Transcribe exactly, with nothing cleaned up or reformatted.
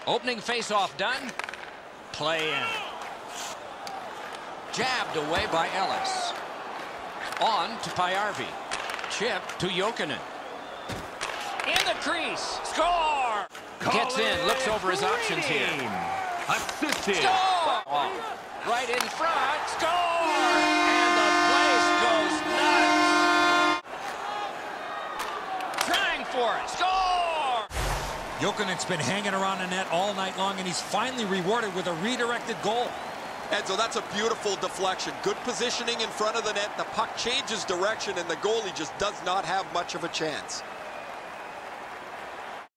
Opening face-off done. Play in. Jabbed away by Ellis. On to Pajärvi. Chip to Jokinen. In the crease. Score! Gets in, looks over his options here. Assisted. Score! Oh, right in front. Score! And the place goes nuts. Trying for it. Score! Jokinen's been hanging around the net all night long, and he's finally rewarded with a redirected goal. And so that's a beautiful deflection. Good positioning in front of the net. The puck changes direction, and the goalie just does not have much of a chance.